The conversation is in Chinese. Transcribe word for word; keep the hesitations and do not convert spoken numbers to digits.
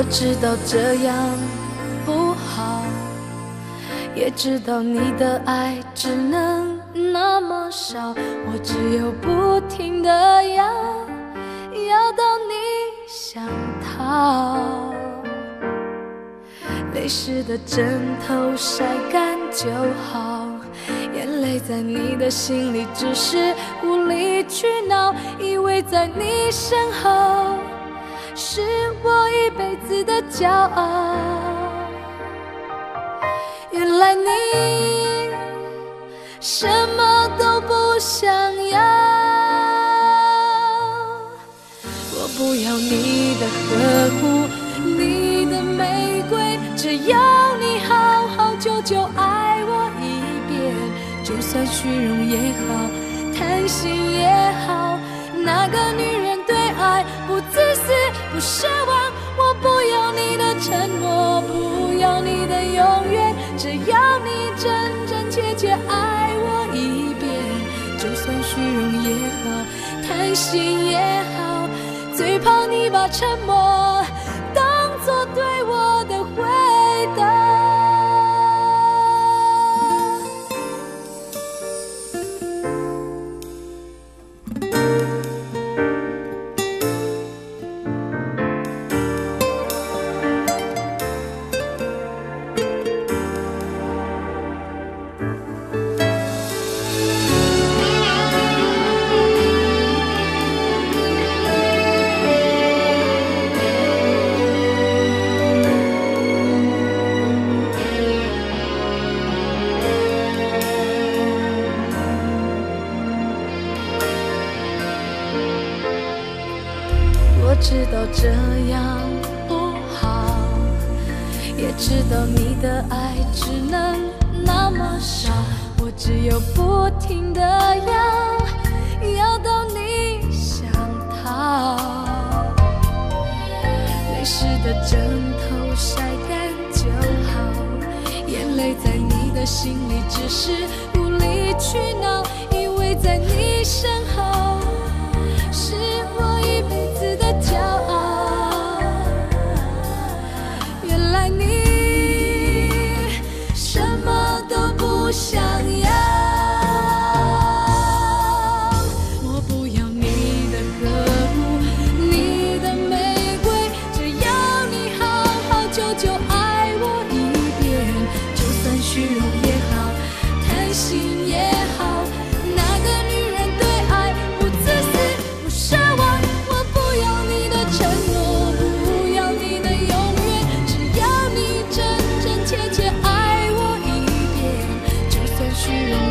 知道这样不好，也知道你的爱只能那么少，我只有不停地要，要到你想逃。泪湿的枕头晒干就好，眼泪在你的心里只是无理取闹，以为在你身后是我一辈子的骄傲。原来你什么都不想要，我不要你的呵护，你的玫瑰，只要你好好久久爱我一遍，就算虚荣也好，贪心也好，那个女人对爱不自私不奢望，我不要你的承诺，不要你的永远，只要你真真切切爱我一遍，就算虚荣也好，贪心也好，最怕你把沉默当作对我的回答。我知道这样不好，也知道你的爱只能那么少，我只有不停地要，要到你想逃。泪湿的枕头晒干就好，眼泪在你的心里只是无理取闹，以为在你身后是我一辈子的骄傲。原来你什么都不想要，我不要你的呵护，你的玫瑰，只要你好好久久爱我一遍，就算虚荣也好，贪心也好，那个女人对爱不自私不奢望，我不要你的承诺，不要你的永远，只要你真真切切爱我一遍，就算虚荣